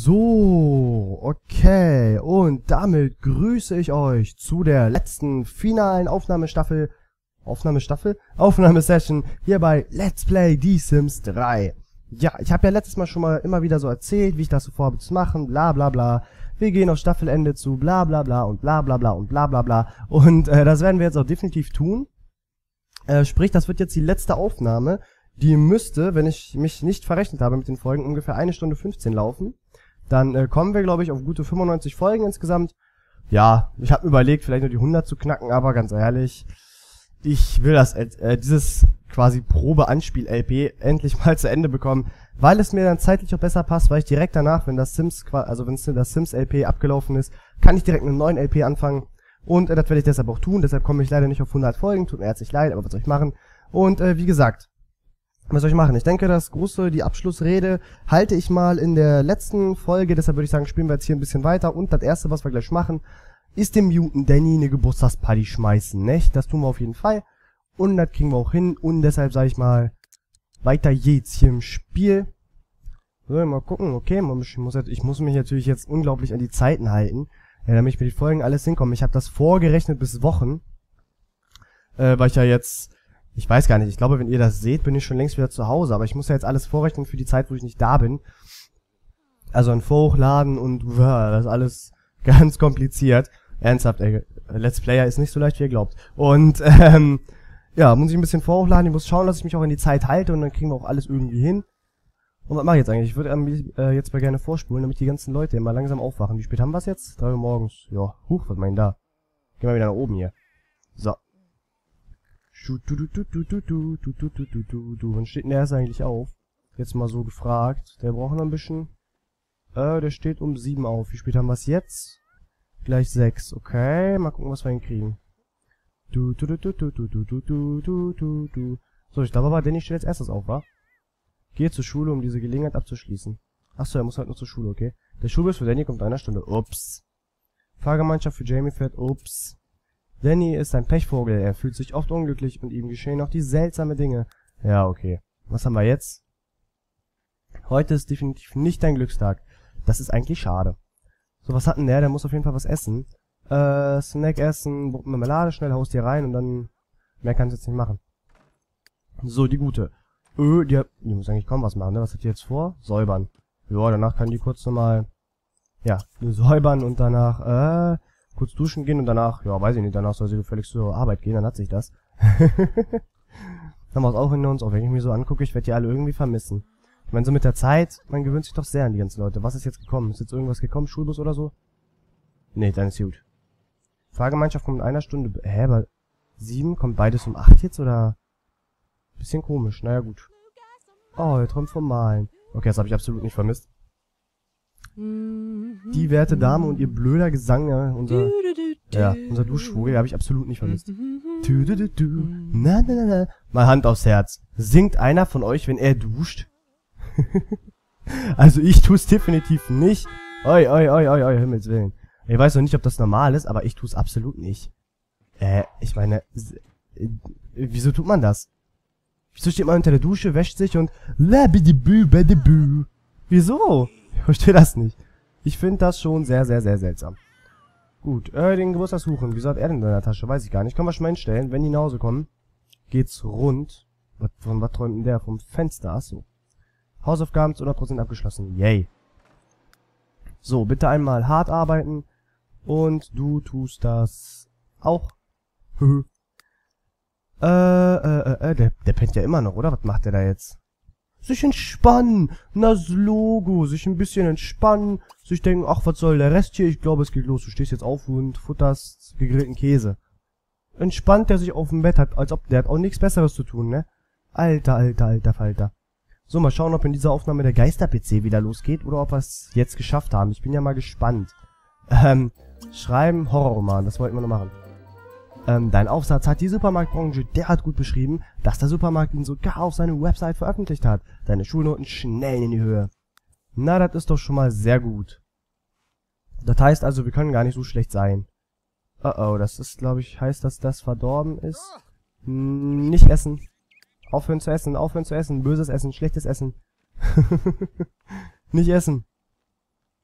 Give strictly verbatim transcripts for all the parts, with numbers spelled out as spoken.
So, okay, und damit grüße ich euch zu der letzten finalen Aufnahmestaffel, Aufnahmestaffel? Aufnahmesession hier bei Let's Play The Sims drei. Ja, ich habe ja letztes Mal schon mal immer wieder so erzählt, wie ich das so vorhabe zu machen, bla bla bla. Wir gehen auf Staffelende zu, bla bla bla und bla bla bla und bla bla bla. Und äh, das werden wir jetzt auch definitiv tun. Äh, sprich, das wird jetzt die letzte Aufnahme. Die müsste, wenn ich mich nicht verrechnet habe mit den Folgen, ungefähr eine Stunde fünfzehn laufen. Dann äh, kommen wir, glaube ich, auf gute fünfundneunzig Folgen insgesamt. Ja, ich habe mir überlegt, vielleicht nur die hundert zu knacken, aber ganz ehrlich, ich will das äh, dieses quasi Probe-Anspiel-L P endlich mal zu Ende bekommen, weil es mir dann zeitlich auch besser passt, weil ich direkt danach, wenn das Sims, also wenn das Sims-L P abgelaufen ist, kann ich direkt mit einem neuen L P anfangen. Und äh, das werde ich deshalb auch tun, deshalb komme ich leider nicht auf hundert Folgen, tut mir herzlich leid, aber was soll ich machen? Und äh, wie gesagt, was soll ich machen? Ich denke, das große, die Abschlussrede halte ich mal in der letzten Folge, deshalb würde ich sagen, spielen wir jetzt hier ein bisschen weiter. Und das erste, was wir gleich machen, ist dem Mutant Danny eine Geburtstagsparty schmeißen, nicht? Das tun wir auf jeden Fall. Und das kriegen wir auch hin. Und deshalb sage ich mal, weiter geht's hier im Spiel. So, mal gucken, okay, ich muss, ich muss mich natürlich jetzt unglaublich an die Zeiten halten, ja, damit ich mir die Folgen alles hinkomme. Ich habe das vorgerechnet bis Wochen, äh, weil ich ja jetzt... Ich weiß gar nicht, ich glaube, wenn ihr das seht, bin ich schon längst wieder zu Hause, aber ich muss ja jetzt alles vorrechnen für die Zeit, wo ich nicht da bin. Also ein Vorhochladen und uh, das ist alles ganz kompliziert. Ernsthaft, ey, Let's Player ist nicht so leicht, wie ihr glaubt. Und, ähm, ja, muss ich ein bisschen vorhochladen, ich muss schauen, dass ich mich auch in die Zeit halte und dann kriegen wir auch alles irgendwie hin. Und was mache ich jetzt eigentlich? Ich würde äh, jetzt mal gerne vorspulen, damit die ganzen Leute mal langsam aufwachen. Wie spät haben wir es jetzt? drei Uhr morgens. Ja, huch, was meinen da? Gehen wir wieder nach oben hier. So. Wann steht denn der erst eigentlich auf? Jetzt mal so gefragt. Der braucht noch ein bisschen. Äh, der steht um sieben auf. Wie spät haben wir es jetzt? Gleich sechs. Okay, mal gucken, was wir hinkriegen. So, ich glaube aber, Danny steht als erstes auf, wa? Gehe zur Schule, um diese Gelegenheit abzuschließen. Achso, er muss halt nur zur Schule, okay. Der Schulbus für Danny kommt in einer Stunde. Ups. Fahrgemeinschaft für Jamie fährt. Ups. Danny ist ein Pechvogel, er fühlt sich oft unglücklich und ihm geschehen auch die seltsame Dinge. Ja, okay. Was haben wir jetzt? Heute ist definitiv nicht dein Glückstag. Das ist eigentlich schade. So, was hat denn der? Der muss auf jeden Fall was essen. Äh, Snack essen, Marmelade, schnell haust hier rein und dann... Mehr kannst du jetzt nicht machen. So, die gute. Öh, die, die muss eigentlich kaum was machen, ne? Was hat die jetzt vor? Säubern. Ja, danach kann die kurz nochmal... Ja, säubern und danach, äh... kurz duschen gehen und danach, ja, weiß ich nicht, danach soll sie gefälligst zur Arbeit gehen, dann hat sich das. Dann haben wir es auch hinter uns, auch wenn ich mich so angucke, ich werde die alle irgendwie vermissen. Ich meine, so mit der Zeit, man gewöhnt sich doch sehr an die ganzen Leute. Was ist jetzt gekommen? Ist jetzt irgendwas gekommen? Schulbus oder so? Nee, dann ist gut. Fahrgemeinschaft kommt in einer Stunde. Hä, aber sieben? Kommt beides um acht jetzt, oder? Bisschen komisch, naja, gut. Oh, ihr träumt vom Malen. Okay, das habe ich absolut nicht vermisst. Die werte Dame und ihr blöder Gesang, ja, unser, ja, unser Duschvogel, habe ich absolut nicht vermisst. Na, na, na, na. Mal Hand aufs Herz. Singt einer von euch, wenn er duscht? Also ich tu's definitiv nicht. Oi, oi, oi, oi, oi, Himmels Willen. Ich weiß noch nicht, ob das normal ist, aber ich tu's absolut nicht. Äh, ich meine, äh, wieso tut man das? Wieso steht man unter der Dusche, wäscht sich und wieso? Ich verstehe das nicht. Ich finde das schon sehr, sehr, sehr seltsam. Gut, äh, den Geburtstag suchen. Wieso hat er denn in seiner Tasche? Weiß ich gar nicht. Können wir schon mal hinstellen. Wenn die nach Hause kommen, geht's rund. Was, von was träumt denn der? Vom Fenster? Achso. Hausaufgaben zu hundert Prozent abgeschlossen. Yay. So, bitte einmal hart arbeiten. Und du tust das auch. äh, äh, äh, der, der pennt ja immer noch, oder? Was macht der da jetzt? Sich entspannen, das Logo, sich ein bisschen entspannen, sich denken, ach, was soll der Rest hier, ich glaube, es geht los, du stehst jetzt auf und futterst gegrillten Käse. Entspannt der sich auf dem Bett, hat, als ob, der hat auch nichts Besseres zu tun, ne? Alter, alter, alter Falter. So, mal schauen, ob in dieser Aufnahme der Geister-P C wieder losgeht, oder ob wir es jetzt geschafft haben, ich bin ja mal gespannt. Ähm, schreiben, Horrorroman, das wollten wir noch machen. Ähm, dein Aufsatz hat die Supermarktbranche derart gut beschrieben, dass der Supermarkt ihn sogar auf seine Website veröffentlicht hat. Deine Schulnoten schnell in die Höhe. Na, das ist doch schon mal sehr gut. Das heißt also, wir können gar nicht so schlecht sein. Oh oh, das ist, glaube ich, heißt, dass das verdorben ist. Hm, nicht essen. Aufhören zu essen, aufhören zu essen. Böses Essen, schlechtes Essen. Nicht essen.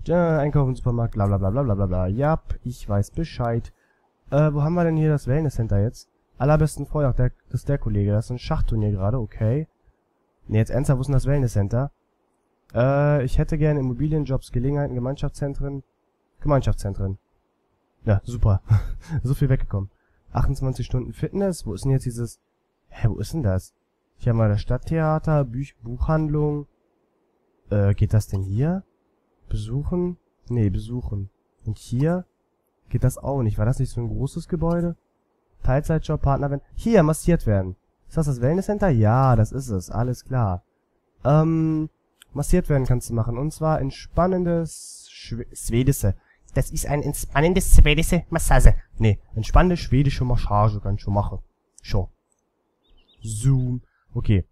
Ja, einkaufen, Supermarkt, bla bla bla bla bla bla bla. Ja, ich weiß Bescheid. Äh, wo haben wir denn hier das Wellness-Center jetzt? Allerbesten Freund, ach, der, das ist der Kollege. Das ist ein Schachturnier gerade, okay. Ne, jetzt ernsthaft, wo ist denn das Wellness-Center? Äh, ich hätte gerne Immobilienjobs, Gelegenheiten, Gemeinschaftszentren. Gemeinschaftszentren. Ja, super. So viel weggekommen. achtundzwanzig Stunden Fitness. Wo ist denn jetzt dieses... Hä, wo ist denn das? Hier haben wir das Stadttheater, Büch Buchhandlung. Äh, geht das denn hier? Besuchen? Nee, besuchen. Und hier? Geht das auch nicht. War das nicht so ein großes Gebäude? Teilzeitjob, Partner, hier, massiert werden. Ist das das Wellnesscenter? Ja, das ist es. Alles klar. Ähm, massiert werden kannst du machen. Und zwar entspannendes Schwe schwedische. Das ist ein entspannendes schwedische Massage. Nee, entspannende schwedische Massage kannst du machen. Schon. Zoom. Okay.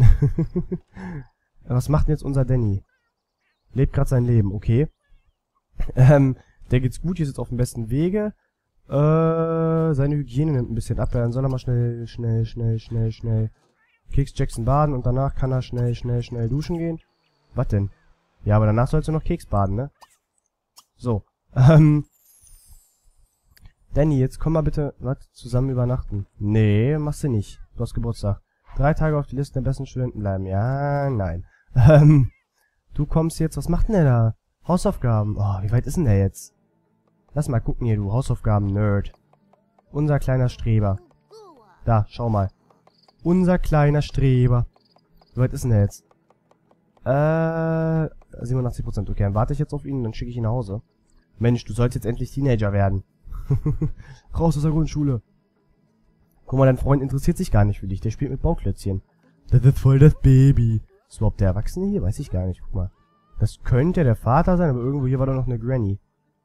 Was macht denn jetzt unser Danny? Lebt gerade sein Leben, okay. Ähm, der geht's gut, hier ist jetzt auf dem besten Wege. Äh, seine Hygiene nimmt ein bisschen ab, dann soll er mal schnell, schnell, schnell, schnell, schnell Keks Jackson baden und danach kann er schnell, schnell, schnell duschen gehen. Was denn? Ja, aber danach sollst du noch Keks baden, ne? So, ähm, Danny, jetzt komm mal bitte, was, zusammen übernachten? Nee, machst du nicht. Du hast Geburtstag. Drei Tage auf die Liste der besten Studenten bleiben. Ja, nein. Ähm, du kommst jetzt, was macht denn der da? Hausaufgaben. Oh, wie weit ist denn der jetzt? Lass mal gucken hier, du Hausaufgaben-Nerd. Unser kleiner Streber. Da, schau mal. Unser kleiner Streber. Wie weit ist denn der jetzt? Äh, siebenundachtzig Prozent. Okay, dann warte ich jetzt auf ihn und dann schicke ich ihn nach Hause. Mensch, du sollst jetzt endlich Teenager werden. Raus aus der Grundschule. Guck mal, dein Freund interessiert sich gar nicht für dich. Der spielt mit Bauklötzchen. Das ist voll das Baby. Ist überhaupt der Erwachsene hier? Weiß ich gar nicht. Guck mal. Das könnte der Vater sein, aber irgendwo hier war doch noch eine Granny.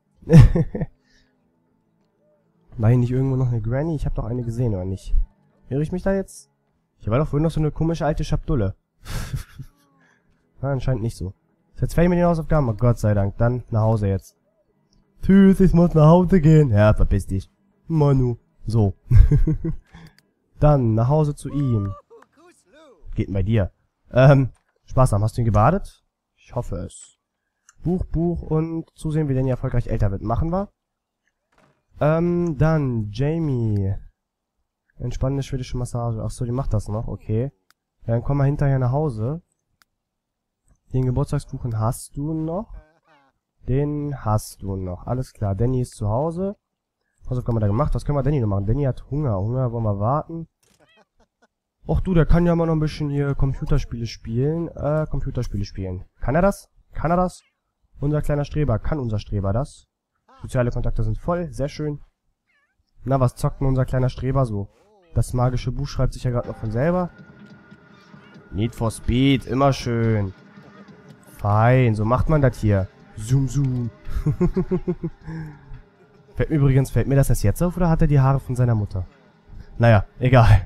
War hier nicht irgendwo noch eine Granny? Ich habe doch eine gesehen, oder nicht? Irre ich mich da jetzt? Hier war doch vorhin noch so eine komische alte Schabdulle. Na, anscheinend nicht so. Jetzt fertig mit den Hausaufgaben? Oh Gott sei Dank. Dann nach Hause jetzt. Tschüss, ich muss nach Hause gehen. Ja, verpiss dich. Manu. So. Dann nach Hause zu ihm. Geht denn bei dir? Ähm, Spaß haben. Hast du ihn gebadet? Ich hoffe es. Buch, Buch und zusehen, wie Danny erfolgreich älter wird. Machen wir. Ähm, dann Jamie. Entspannende schwedische Massage. Achso, die macht das noch. Okay. Ja, dann komm mal hinterher nach Hause. Den Geburtstagskuchen hast du noch. Den hast du noch. Alles klar. Danny ist zu Hause. Was haben wir da gemacht? Was können wir Danny noch machen? Danny hat Hunger. Hunger, wollen wir warten? Och du, der kann ja mal noch ein bisschen hier Computerspiele spielen. Äh, Computerspiele spielen. Kann er das? Kann er das? Unser kleiner Streber. Kann unser Streber das? Soziale Kontakte sind voll. Sehr schön. Na, was zockt denn unser kleiner Streber so? Das magische Buch schreibt sich ja gerade noch von selber. Need for Speed. Immer schön. Fein. So macht man das hier. Zoom, zoom. Fällt mir übrigens, fällt mir das erst jetzt auf, oder hat er die Haare von seiner Mutter? Naja, egal.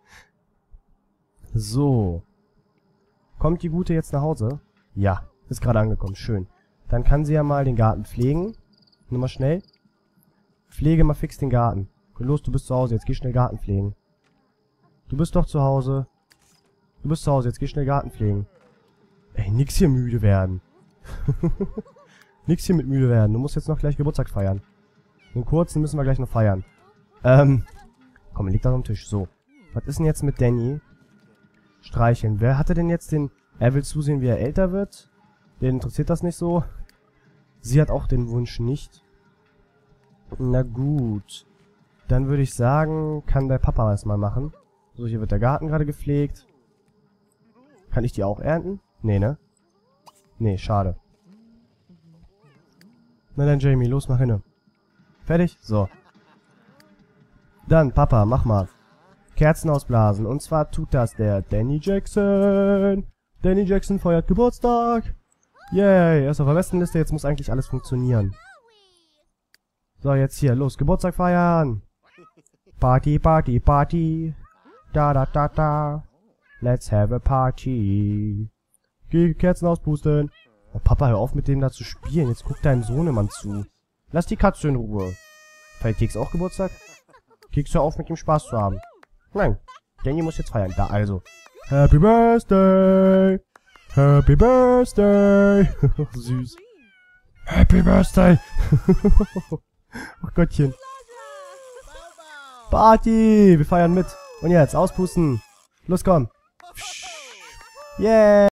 So. Kommt die Gute jetzt nach Hause? Ja, ist gerade angekommen. Schön. Dann kann sie ja mal den Garten pflegen. Nur mal schnell. Pflege mal fix den Garten. Los, du bist zu Hause. Jetzt geh schnell Garten pflegen. Du bist doch zu Hause. Du bist zu Hause. Jetzt geh schnell Garten pflegen. Ey, nix hier müde werden. Nix hier mit müde werden. Du musst jetzt noch gleich Geburtstag feiern. Den kurzen müssen wir gleich noch feiern. Ähm. Komm, liegt da auf dem Tisch. So. Was ist denn jetzt mit Danny? Streicheln. Wer hatte denn jetzt den... Er will zusehen, wie er älter wird. Den interessiert das nicht so. Sie hat auch den Wunsch nicht. Na gut. Dann würde ich sagen, kann der Papa das mal machen. So, hier wird der Garten gerade gepflegt. Kann ich die auch ernten? Nee, ne? Nee, schade. Na dann, Jamie, los, mach hinne. Fertig? So. Dann, Papa, mach mal. Kerzen ausblasen. Und zwar tut das der Danny Jackson. Danny Jackson feiert Geburtstag. Yay, er ist auf der besten Liste. Jetzt muss eigentlich alles funktionieren. So, jetzt hier, los, Geburtstag feiern. Party, Party, Party. Da, da, da, da. Let's have a party. Geh Kerzen auspusten. Oh, Papa, hör auf mit dem da zu spielen. Jetzt guckt dein Sohnemann zu. Lass die Katze in Ruhe. Feiert Keks auch Geburtstag? Keks, hör auf mit ihm Spaß zu haben. Nein, Danny muss jetzt feiern. Da also. Happy Birthday. Happy Birthday. Süß. Happy Birthday. Oh Gottchen. Party. Wir feiern mit. Und jetzt, auspusten. Los, komm. Yeah.